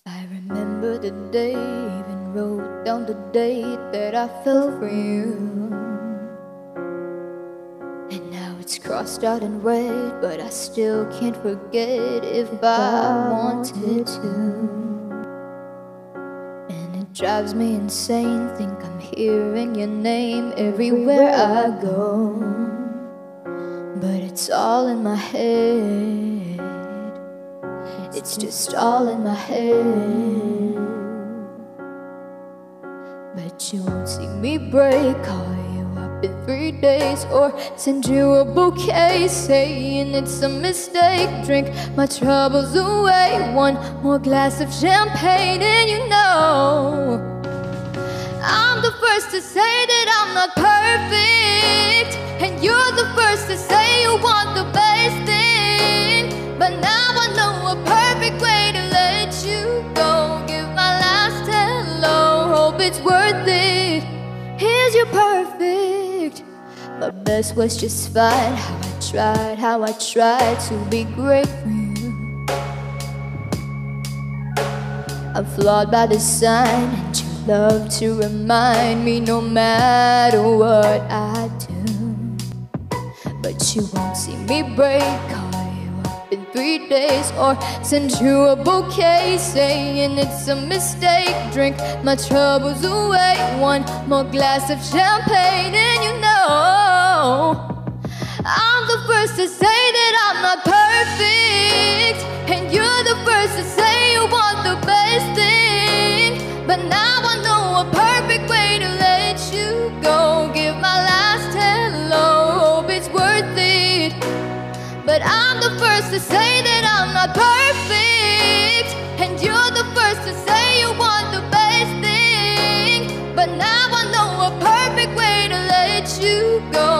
I remember the day, even wrote down the date that I fell for you. And now it's crossed out in red, but I still can't forget if I wanted to. And it drives me insane, think I'm hearing your name everywhere I go. But it's all in my head, it's just all in my head. But you won't see me break, call you up in 3 days, or send you a bouquet saying it's a mistake. Drink my troubles away, one more glass of champagne, and you know I'm the first to say that I'm not perfect, and you're the first to say you want the best thing. But now I know a perfect way to let you go. Give my last hello, hope it's worth it. Here's your perfect. My best was just fine. How I tried to be great for you. I'm flawed by design, and you love to remind me no matter what I do. But you won't see me break, call you up in 3 days, or send you a bouquet saying it's a mistake. Drink my troubles away, one more glass of champagne, and you know I'm the first to say that I'm not perfect, and you're the first to say you want the best thing. But now I know a perfect way to let you go. Give my last hello, hope it's worth it. But I'm the first to say that I'm not perfect, and you're the first to say you want the best thing. But now I know a perfect way to let you go.